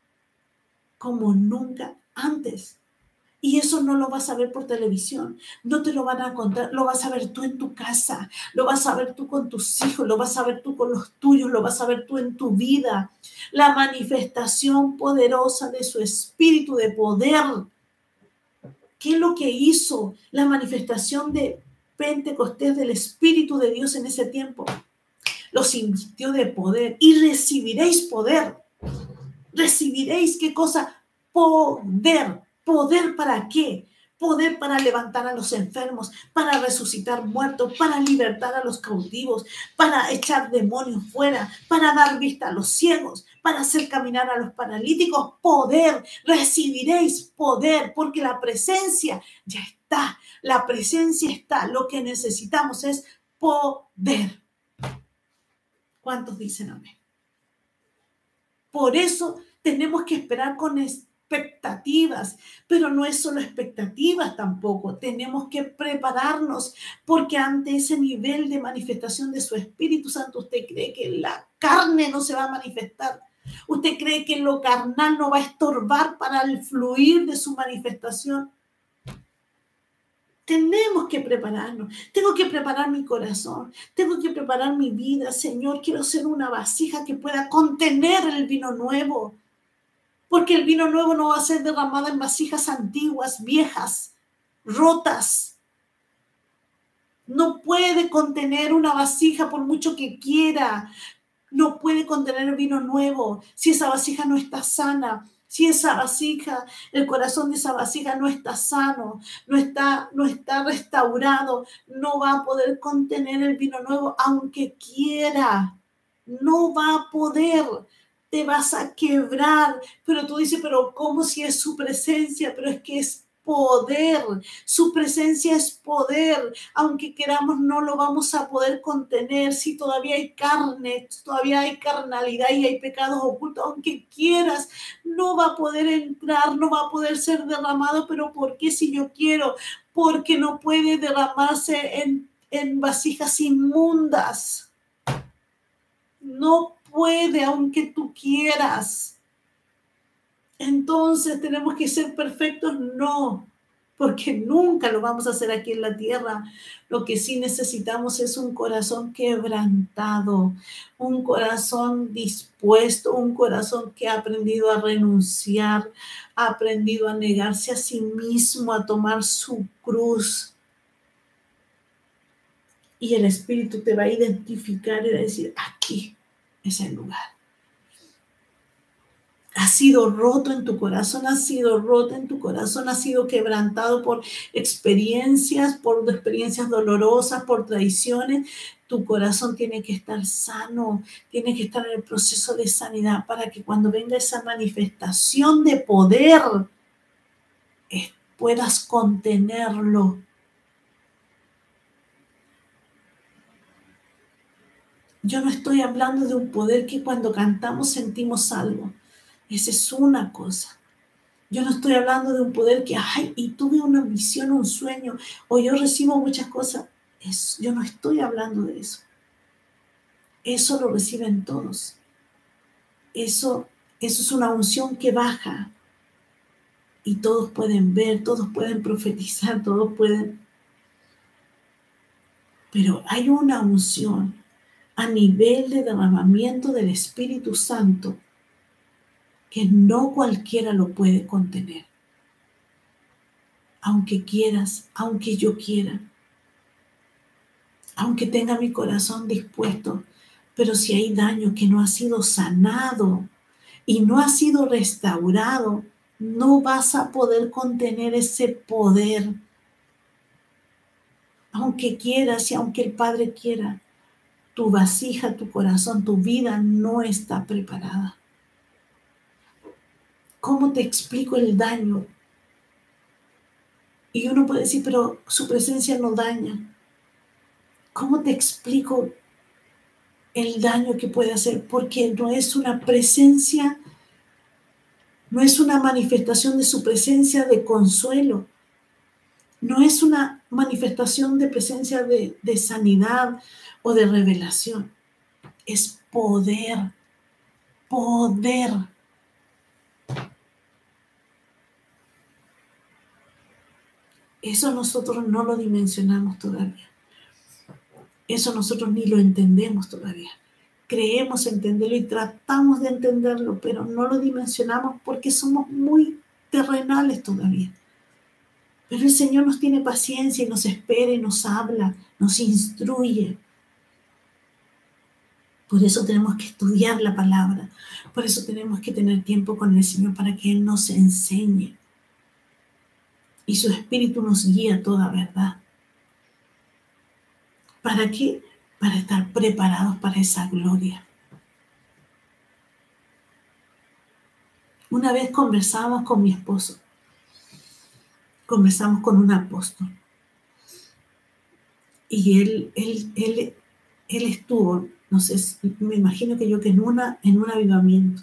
como nunca antes. Y eso no lo vas a ver por televisión, no te lo van a contar, lo vas a ver tú en tu casa, lo vas a ver tú con tus hijos, lo vas a ver tú con los tuyos, lo vas a ver tú en tu vida. La manifestación poderosa de su espíritu de poder. ¿Qué es lo que hizo la manifestación de Pentecostés del Espíritu de Dios en ese tiempo? Los invistió de poder y recibiréis poder. ¿Recibiréis qué cosa? Poder. ¿Poder para qué? Poder para levantar a los enfermos, para resucitar muertos, para libertar a los cautivos, para echar demonios fuera, para dar vista a los ciegos, para hacer caminar a los paralíticos. Poder. Recibiréis poder porque la presencia ya está. La presencia está. Lo que necesitamos es poder. ¿Cuántos dicen amén? Por eso tenemos que esperar con expectativas, pero no es solo expectativas tampoco. Tenemos que prepararnos porque ante ese nivel de manifestación de su Espíritu Santo, ¿usted cree que la carne no se va a manifestar? ¿Usted cree que lo carnal no va a estorbar para el fluir de su manifestación? Tenemos que prepararnos. Tengo que preparar mi corazón. Tengo que preparar mi vida. Señor, quiero ser una vasija que pueda contener el vino nuevo. Porque el vino nuevo no va a ser derramado en vasijas antiguas, viejas, rotas. No puede contener una vasija por mucho que quiera. No puede contener vino nuevo si esa vasija no está sana. Si esa vasija, el corazón de esa vasija no está sano, no está restaurado, no va a poder contener el vino nuevo, aunque quiera. No va a poder. Te vas a quebrar. Pero tú dices, pero ¿cómo si es su presencia? Pero es que es poder. Su presencia es poder. Aunque queramos, no lo vamos a poder contener. Si todavía hay carne, todavía hay carnalidad y hay pecados ocultos, aunque quieras, no va a poder entrar, no va a poder ser derramado. Pero ¿por qué si yo quiero? Porque no puede derramarse en vasijas inmundas. No puede, aunque tú quieras. Entonces, ¿tenemos que ser perfectos? No, porque nunca lo vamos a hacer aquí en la tierra. Lo que sí necesitamos es un corazón quebrantado, un corazón dispuesto, un corazón que ha aprendido a renunciar, ha aprendido a negarse a sí mismo, a tomar su cruz. Y el Espíritu te va a identificar y va a decir, aquí es el lugar. Ha sido roto en tu corazón, ha sido roto en tu corazón, ha sido quebrantado por experiencias dolorosas, por traiciones. Tu corazón tiene que estar sano, tiene que estar en el proceso de sanidad para que cuando venga esa manifestación de poder, puedas contenerlo. Yo no estoy hablando de un poder que cuando cantamos sentimos algo. Esa es una cosa. Yo no estoy hablando de un poder que, y tuve una visión, un sueño, o yo recibo muchas cosas. Yo no estoy hablando de eso. Eso lo reciben todos. Eso es una unción que baja. Y todos pueden ver, todos pueden profetizar, todos pueden. Pero hay una unción, a nivel de derramamiento del Espíritu Santo que no cualquiera lo puede contener. Aunque quieras, aunque yo quiera, aunque tenga mi corazón dispuesto, pero si hay daño que no ha sido sanado y no ha sido restaurado, no vas a poder contener ese poder. Aunque quieras y aunque el Padre quiera, tu vasija, tu corazón, tu vida no está preparada. ¿Cómo te explico el daño? Y uno puede decir, pero su presencia no daña. ¿Cómo te explico el daño que puede hacer? Porque no es una presencia, no es una manifestación de su presencia de consuelo. No es una manifestación de presencia de sanidad o de revelación. Es poder, poder. Eso nosotros no lo dimensionamos todavía. Eso nosotros ni lo entendemos todavía. Creemos entenderlo y tratamos de entenderlo, pero no lo dimensionamos porque somos muy terrenales todavía. Pero el Señor nos tiene paciencia y nos espera y nos habla, nos instruye. Por eso tenemos que estudiar la palabra. Por eso tenemos que tener tiempo con el Señor para que Él nos enseñe. Y su Espíritu nos guía a toda verdad. ¿Para qué? Para estar preparados para esa gloria. Una vez conversamos con mi esposo. Conversamos con un apóstol. Y él estuvo, no sé, me imagino que yo que en un avivamiento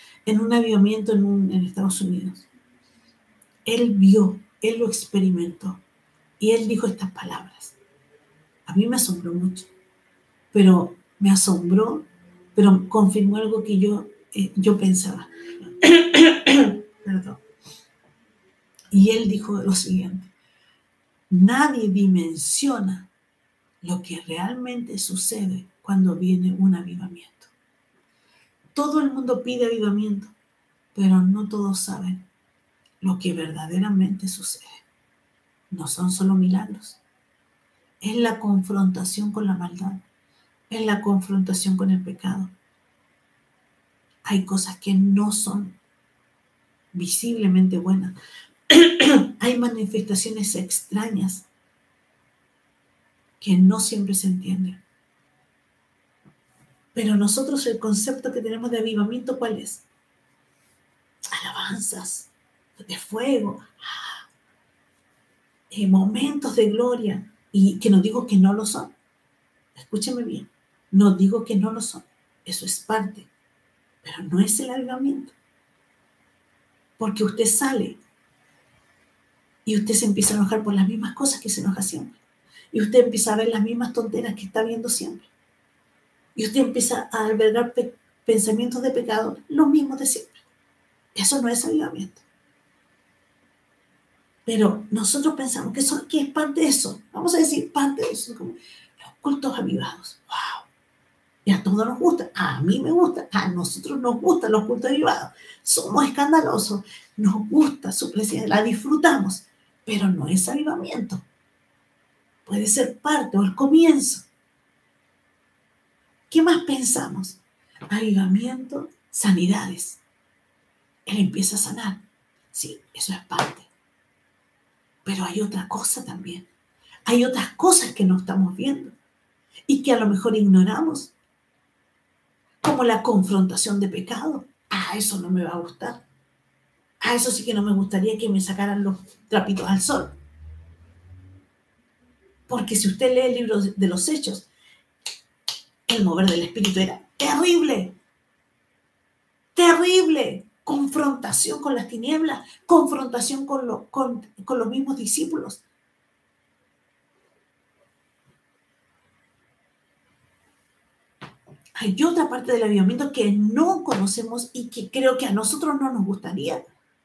en Estados Unidos. Él vio, él lo experimentó y él dijo estas palabras. A mí me asombró mucho, pero me asombró, pero confirmó algo que yo pensaba. Perdón. Y él dijo lo siguiente: nadie dimensiona lo que realmente sucede cuando viene un avivamiento. Todo el mundo pide avivamiento, pero no todos saben lo que verdaderamente sucede. No son solo milagros. Es la confrontación con la maldad. Es la confrontación con el pecado. Hay cosas que no son visiblemente buenas. Hay manifestaciones extrañas que no siempre se entienden. Pero nosotros el concepto que tenemos de avivamiento, ¿cuál es? Alabanzas de fuego, momentos de gloria. Y que no digo que no lo son. Escúcheme bien. No digo que no lo son. Eso es parte. Pero no es el avivamiento. Porque usted sale y usted se empieza a enojar por las mismas cosas que se enoja siempre. Y usted empieza a ver las mismas tonteras que está viendo siempre. Y usted empieza a albergar pensamientos de pecado, los mismos de siempre. Eso no es avivamiento. Pero nosotros pensamos que es parte de eso. Vamos a decir parte de eso, como los cultos avivados. ¡Wow! Y a todos nos gusta. A mí me gusta. A nosotros nos gustan los cultos avivados. Somos escandalosos. Nos gusta su presencia. La disfrutamos. Pero no es avivamiento. Puede ser parte o el comienzo. ¿Qué más pensamos? Avivamiento, sanidades. Él empieza a sanar. Sí, eso es parte. Pero hay otra cosa también. Hay otras cosas que no estamos viendo y que a lo mejor ignoramos. Como la confrontación de pecado. Eso no me va a gustar. Eso sí que no me gustaría que me sacaran los trapitos al sol. Porque si usted lee el libro de los Hechos, el mover del Espíritu era terrible. Terrible. Confrontación con las tinieblas, confrontación con los mismos discípulos. Hay otra parte del avivamiento que no conocemos y que creo que a nosotros no nos gustaría,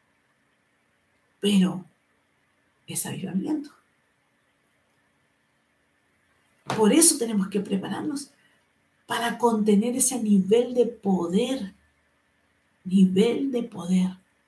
pero es avivamiento. Por eso tenemos que prepararnos para contener ese nivel de poder. Nivel de poder.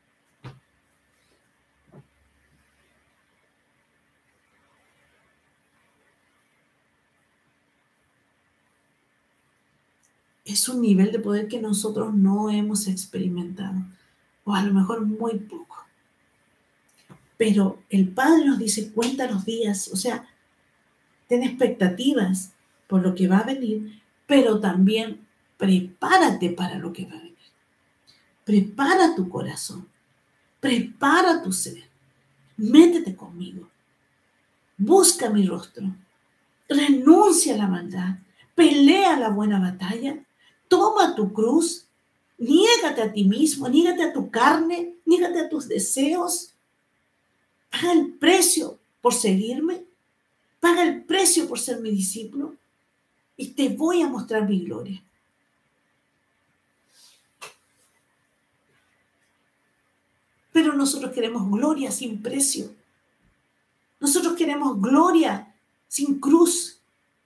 Es un nivel de poder que nosotros no hemos experimentado, o a lo mejor muy poco. Pero el Padre nos dice, cuenta los días, o sea, ten expectativas por lo que va a venir, pero también prepárate para lo que va a venir. Prepara tu corazón, prepara tu ser, métete conmigo, busca mi rostro, renuncia a la maldad, pelea la buena batalla, toma tu cruz, niégate a ti mismo, niégate a tu carne, niégate a tus deseos, paga el precio por seguirme, paga el precio por ser mi discípulo y te voy a mostrar mi gloria. Pero nosotros queremos gloria sin precio. Nosotros queremos gloria sin cruz.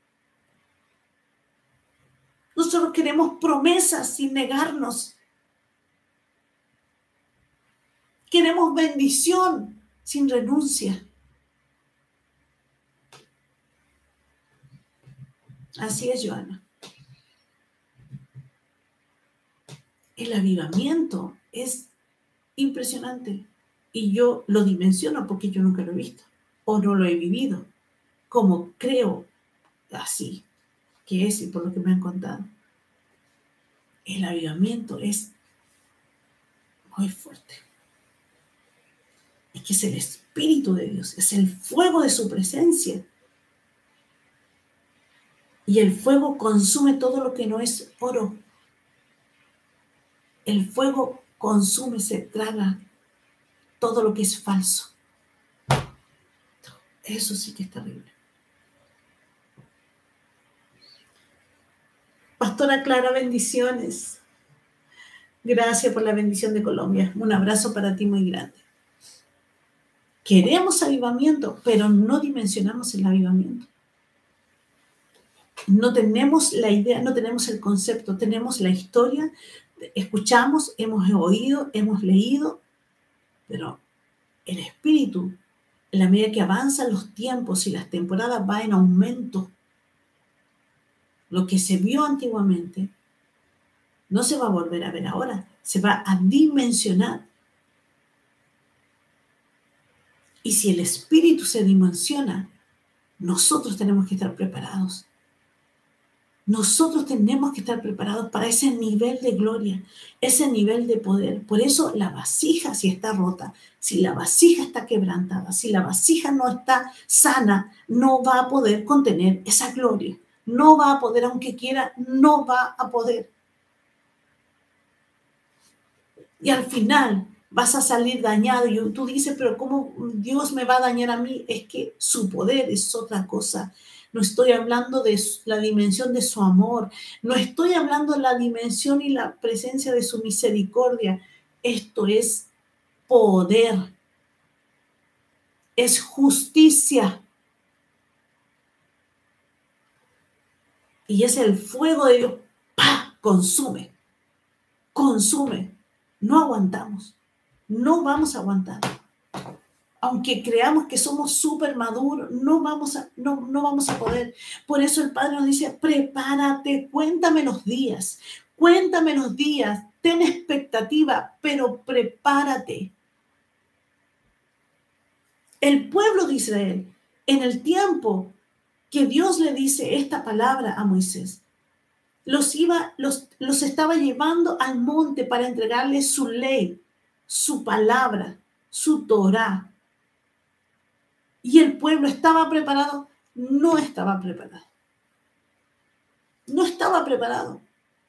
Nosotros queremos promesas sin negarnos. Queremos bendición sin renuncia. Así es, Joana. El avivamiento es impresionante y yo lo dimensiono porque yo nunca lo he visto o no lo he vivido, como creo así que es y por lo que me han contado. El avivamiento es muy fuerte. Es que es el Espíritu de Dios, es el fuego de su presencia. Y el fuego consume todo lo que no es oro. El fuego consume, se traga todo lo que es falso. Eso sí que es terrible. Pastora Clara, bendiciones. Gracias por la bendición de Colombia. Un abrazo para ti muy grande. Queremos avivamiento, pero no dimensionamos el avivamiento. No tenemos la idea, no tenemos el concepto, tenemos la historia, escuchamos, hemos oído, hemos leído, pero el espíritu, en la medida que avanzan los tiempos y las temporadas va en aumento, lo que se vio antiguamente no se va a volver a ver ahora, se va a dimensionar. Y si el espíritu se dimensiona, nosotros tenemos que estar preparados. Nosotros tenemos que estar preparados para ese nivel de gloria, ese nivel de poder. Por eso la vasija, si está rota, si la vasija está quebrantada, si la vasija no está sana, no va a poder contener esa gloria. No va a poder, aunque quiera, no va a poder. Y al final vas a salir dañado. Y tú dices, pero ¿cómo Dios me va a dañar a mí? Es que su poder es otra cosa. No estoy hablando de la dimensión de su amor. No estoy hablando de la dimensión y la presencia de su misericordia. Esto es poder. Es justicia. Y es el fuego de Dios. ¡Pah! Consume. Consume. No aguantamos. No vamos a aguantar. Aunque creamos que somos súper maduros, no vamos a poder. Por eso el Padre nos dice, prepárate, cuéntame los días, ten expectativa, pero prepárate. El pueblo de Israel, en el tiempo que Dios le dice esta palabra a Moisés, los estaba llevando al monte para entregarles su ley, su palabra, su Torá. ¿Y el pueblo estaba preparado? No estaba preparado. No estaba preparado.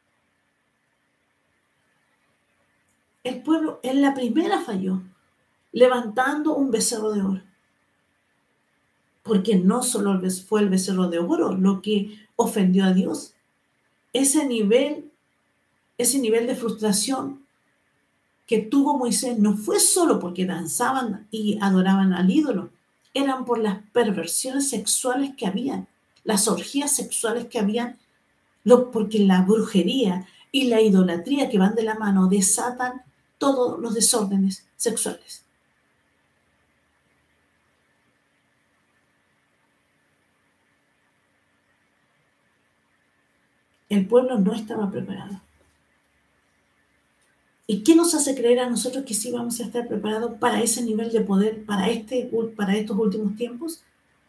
El pueblo en la primera falló, levantando un becerro de oro. Porque no solo fue el becerro de oro lo que ofendió a Dios. Ese nivel de frustración que tuvo Moisés no fue solo porque danzaban y adoraban al ídolo. Eran por las perversiones sexuales que habían, las orgías sexuales que habían, porque la brujería y la idolatría que van de la mano desatan todos los desórdenes sexuales. El pueblo no estaba preparado. ¿Y qué nos hace creer a nosotros que sí vamos a estar preparados para ese nivel de poder, para estos últimos tiempos?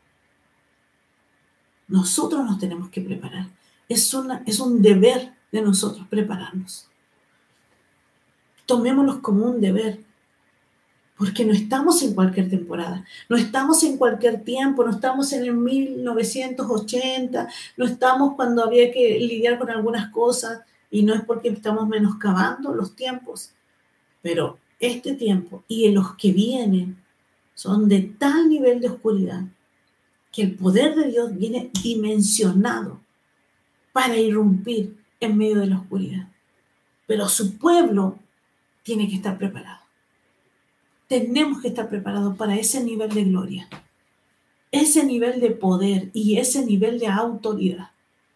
Nosotros nos tenemos que preparar. Es un deber de nosotros prepararnos. Tomémoslos como un deber, porque no estamos en cualquier temporada, no estamos en cualquier tiempo, no estamos en el 1980, no estamos cuando había que lidiar con algunas cosas, y no es porque estamos menoscabando los tiempos, pero este tiempo y en los que vienen son de tal nivel de oscuridad que el poder de Dios viene dimensionado para irrumpir en medio de la oscuridad. Pero su pueblo tiene que estar preparado. Tenemos que estar preparados para ese nivel de gloria, ese nivel de poder y ese nivel de autoridad.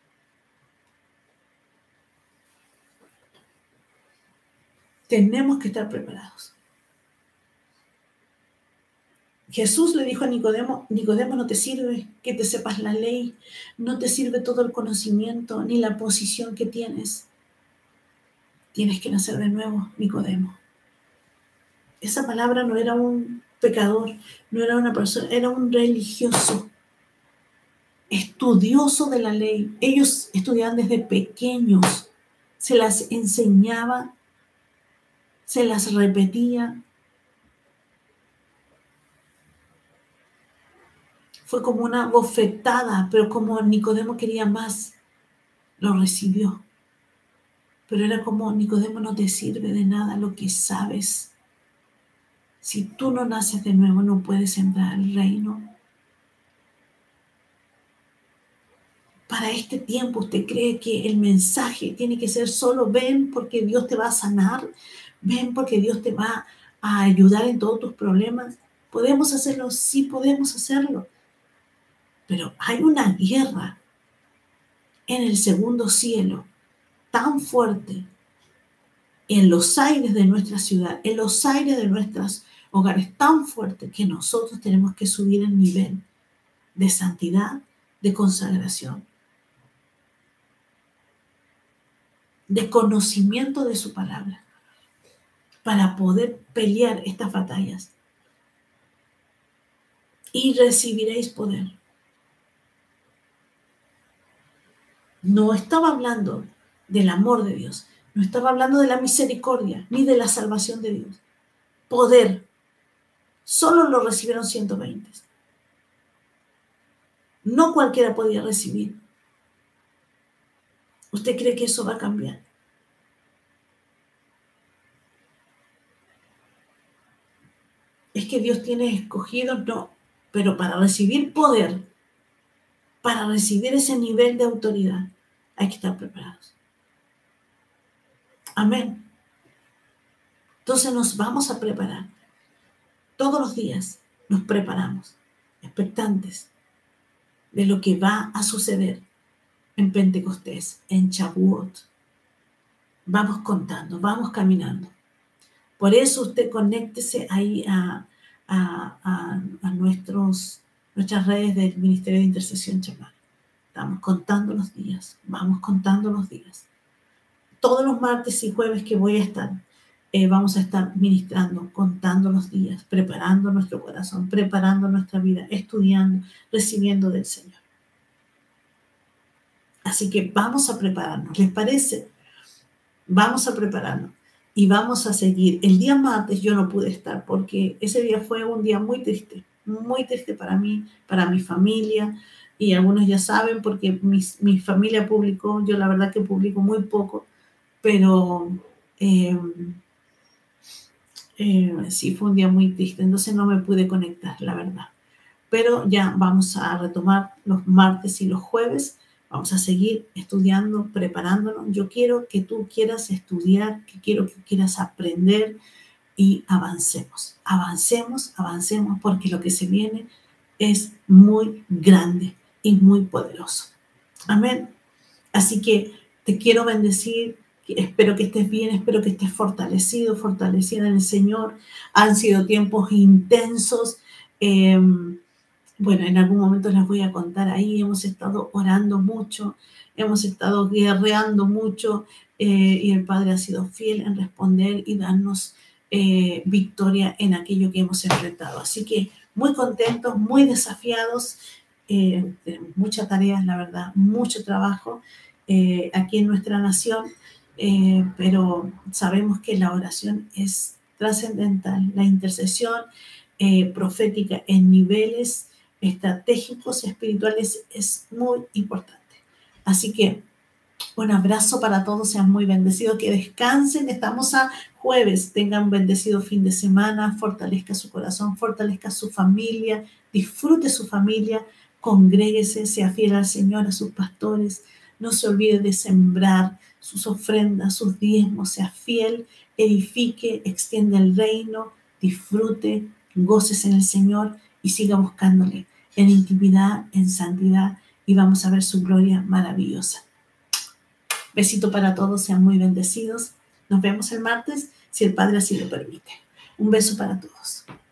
Tenemos que estar preparados. Jesús le dijo a Nicodemo, Nicodemo, no te sirve que te sepas la ley, no te sirve todo el conocimiento ni la posición que tienes. Tienes que nacer de nuevo, Nicodemo. Esa palabra no era un pecador, no era una persona, era un religioso, estudioso de la ley. Ellos estudiaban desde pequeños, se las enseñaba, se las repetía. Fue como una bofetada, pero como Nicodemo quería más, lo recibió. Pero era como, Nicodemo, no te sirve de nada lo que sabes. Si tú no naces de nuevo, no puedes entrar al reino. Para este tiempo, ¿usted cree que el mensaje tiene que ser solo ven porque Dios te va a sanar? ¿Ven porque Dios te va a ayudar en todos tus problemas? ¿Podemos hacerlo? Sí, podemos hacerlo. Pero hay una guerra en el segundo cielo tan fuerte en los aires de nuestra ciudad, en los aires de nuestros hogares, tan fuerte que nosotros tenemos que subir el nivel de santidad, de consagración, de conocimiento de su palabra, para poder pelear estas batallas. Y recibiréis poder. No estaba hablando del amor de Dios, no estaba hablando de la misericordia, ni de la salvación de Dios. Poder. Solo lo recibieron 120. No cualquiera podía recibir. ¿Usted cree que eso va a cambiar? Es que Dios tiene escogidos, no, pero para recibir poder, para recibir ese nivel de autoridad, hay que estar preparados. Amén. Entonces nos vamos a preparar. Todos los días nos preparamos, expectantes de lo que va a suceder en Pentecostés, en Shavuot. Vamos contando, vamos caminando. Por eso usted conéctese ahí a nuestras redes del Ministerio de Intercesión Chamán. Estamos contando los días, vamos contando los días. Todos los martes y jueves que voy a estar, vamos a estar ministrando, contando los días, preparando nuestro corazón, preparando nuestra vida, estudiando, recibiendo del Señor. Así que vamos a prepararnos, ¿les parece? Vamos a prepararnos y vamos a seguir. El día martes yo no pude estar porque ese día fue un día muy triste para mí, para mi familia, y algunos ya saben porque mi familia publicó, yo la verdad que publico muy poco, pero sí fue un día muy triste, entonces no me pude conectar, la verdad. Pero ya vamos a retomar los martes y los jueves. Vamos a seguir estudiando, preparándonos. Yo quiero que tú quieras estudiar, que quiero que quieras aprender y avancemos. Avancemos, porque lo que se viene es muy grande y muy poderoso. Amén. Así que te quiero bendecir, espero que estés bien, espero que estés fortalecido, fortalecida en el Señor. Han sido tiempos intensos. Eh, bueno, en algún momento les voy a contar ahí, hemos estado orando mucho, hemos estado guerreando mucho y el Padre ha sido fiel en responder y darnos victoria en aquello que hemos enfrentado. Así que muy contentos, muy desafiados, tenemos muchas tareas, la verdad, mucho trabajo aquí en nuestra nación, pero sabemos que la oración es trascendental, la intercesión profética en niveles estratégicos y espirituales es muy importante. Así que un abrazo para todos, sean muy bendecidos, que descansen, estamos a jueves, tengan un bendecido fin de semana, fortalezca su corazón, fortalezca su familia, disfrute su familia, congréguese, sea fiel al Señor, a sus pastores, no se olvide de sembrar sus ofrendas, sus diezmos, sea fiel, edifique, extienda el reino, disfrute, goces en el Señor y siga buscándole en intimidad, en santidad y vamos a ver su gloria maravillosa. Besito para todos, sean muy bendecidos. Nos vemos el martes, si el Padre así lo permite. Un beso para todos.